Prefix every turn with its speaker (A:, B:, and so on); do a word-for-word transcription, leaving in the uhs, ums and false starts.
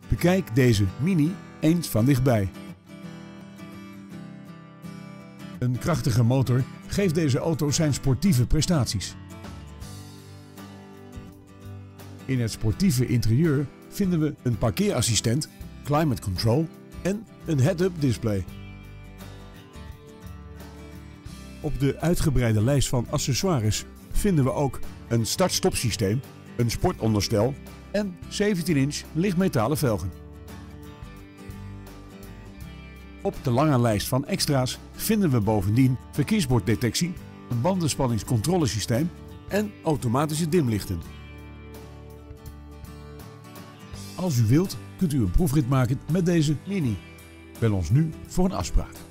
A: Bekijk deze Mini eens van dichtbij. Een krachtige motor geeft deze auto zijn sportieve prestaties. In het sportieve interieur vinden we een parkeerassistent, climate control en een head-up display. Op de uitgebreide lijst van accessoires vinden we ook een start-stop systeem, een sportonderstel en zeventien inch lichtmetalen velgen. Op de lange lijst van extra's vinden we bovendien verkeersborddetectie, een bandenspanningscontrolesysteem en automatische dimlichten. Als u wilt, kunt u een proefrit maken met deze Mini. Bel ons nu voor een afspraak.